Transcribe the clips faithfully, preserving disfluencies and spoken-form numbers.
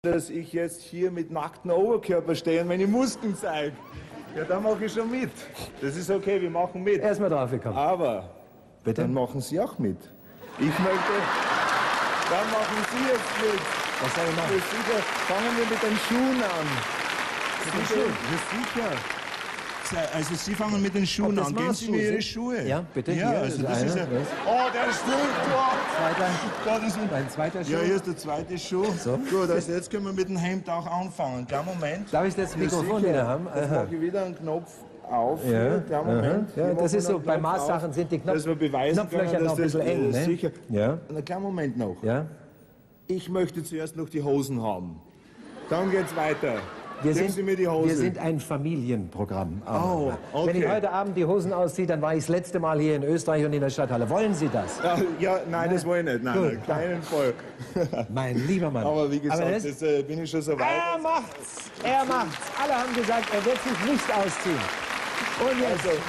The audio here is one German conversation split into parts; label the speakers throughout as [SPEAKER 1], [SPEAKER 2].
[SPEAKER 1] dass ich jetzt hier mit nacktem Oberkörper stehe und meine Muskeln zeige. Ja, da mache ich schon mit. Das ist okay, wir machen mit.
[SPEAKER 2] Erstmal drauf gekommen.
[SPEAKER 1] Aber
[SPEAKER 2] Bitte?
[SPEAKER 1] dann machen Sie auch mit. Ich möchte, dann machen Sie jetzt mit.
[SPEAKER 2] Was soll ich machen?
[SPEAKER 1] Ja, sicher, fangen wir mit den Schuhen an.
[SPEAKER 2] Mit den Schuhen?
[SPEAKER 1] Ja, sicher. Also Sie fangen mit den Schuhen an. Geben Sie mir Ihre Schuhe.
[SPEAKER 2] Ja, bitte.
[SPEAKER 1] Ja,
[SPEAKER 2] Hier
[SPEAKER 1] also
[SPEAKER 2] ist
[SPEAKER 1] das
[SPEAKER 2] einer.
[SPEAKER 1] ist ja... Oh, der Stuhl!
[SPEAKER 2] Zweiter.
[SPEAKER 1] Gott, ist
[SPEAKER 2] Ein zweiter Schuh.
[SPEAKER 1] Ja, hier ist der zweite Schuh.
[SPEAKER 2] So.
[SPEAKER 1] Gut, also jetzt können wir mit dem Hemd auch anfangen. Kleinen Moment.
[SPEAKER 2] Darf ich das Mikrofon
[SPEAKER 1] sicher.
[SPEAKER 2] wieder haben?
[SPEAKER 1] Jetzt
[SPEAKER 2] Aha.
[SPEAKER 1] mache ich wieder einen Knopf auf.
[SPEAKER 2] Ja,
[SPEAKER 1] Hier. Kleinen Moment.
[SPEAKER 2] ja,
[SPEAKER 1] Hier
[SPEAKER 2] das
[SPEAKER 1] machen
[SPEAKER 2] ist
[SPEAKER 1] wir
[SPEAKER 2] so,
[SPEAKER 1] einen
[SPEAKER 2] bei
[SPEAKER 1] Knopf
[SPEAKER 2] Maßsachen
[SPEAKER 1] auf,
[SPEAKER 2] sind die Knopf
[SPEAKER 1] dass wir beweisen
[SPEAKER 2] Knopflöcher
[SPEAKER 1] können,
[SPEAKER 2] noch ein
[SPEAKER 1] dass das
[SPEAKER 2] bisschen eng, ne?
[SPEAKER 1] Sicher.
[SPEAKER 2] Ja.
[SPEAKER 1] Na, kleinen Moment noch.
[SPEAKER 2] Ja.
[SPEAKER 1] Ich möchte zuerst noch die Hosen haben. Dann geht's weiter.
[SPEAKER 2] Wir
[SPEAKER 1] Geben
[SPEAKER 2] sind,
[SPEAKER 1] Sie mir die Hosen.
[SPEAKER 2] wir sind ein Familienprogramm.
[SPEAKER 1] Oh, okay.
[SPEAKER 2] Wenn ich heute Abend die Hosen ausziehe, dann war ich das letzte Mal hier in Österreich und in der Stadthalle. Wollen Sie das?
[SPEAKER 1] Ja, ja, nein, das wollte ich nicht. Nein,
[SPEAKER 2] Gut.
[SPEAKER 1] nein, keinen Fall.
[SPEAKER 2] Mein lieber Mann.
[SPEAKER 1] Aber wie gesagt,
[SPEAKER 2] Aber das-
[SPEAKER 1] jetzt äh, bin ich schon so weit.
[SPEAKER 2] er macht's! Er macht's! Alle haben gesagt, er wird sich nicht ausziehen. Und jetzt...
[SPEAKER 1] Also,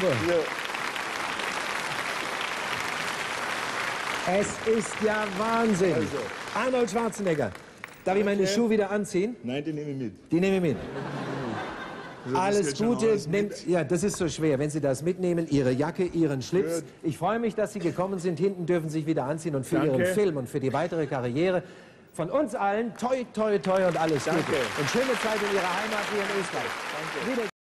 [SPEAKER 1] hier.
[SPEAKER 2] Es ist ja Wahnsinn.
[SPEAKER 1] Also.
[SPEAKER 2] Arnold Schwarzenegger. Darf ich meine
[SPEAKER 1] Okay.
[SPEAKER 2] Schuhe wieder anziehen?
[SPEAKER 1] Nein, die nehme ich mit.
[SPEAKER 2] Die nehme ich mit.
[SPEAKER 1] Also, das
[SPEAKER 2] Alles
[SPEAKER 1] geht schon
[SPEAKER 2] Gute.
[SPEAKER 1] alles mit.
[SPEAKER 2] Nimmt, ja, das ist so schwer, wenn Sie das mitnehmen. Ihre Jacke, Ihren Schlips.
[SPEAKER 1] Gut.
[SPEAKER 2] Ich freue mich, dass Sie gekommen sind. Hinten dürfen Sie sich wieder anziehen. Und für
[SPEAKER 1] Danke.
[SPEAKER 2] Ihren Film und für die weitere Karriere von uns allen toi, toi, toi und alles
[SPEAKER 1] Danke.
[SPEAKER 2] Gute. Und schöne Zeit in Ihrer Heimat hier in Österreich.
[SPEAKER 1] Danke.
[SPEAKER 2] Wieder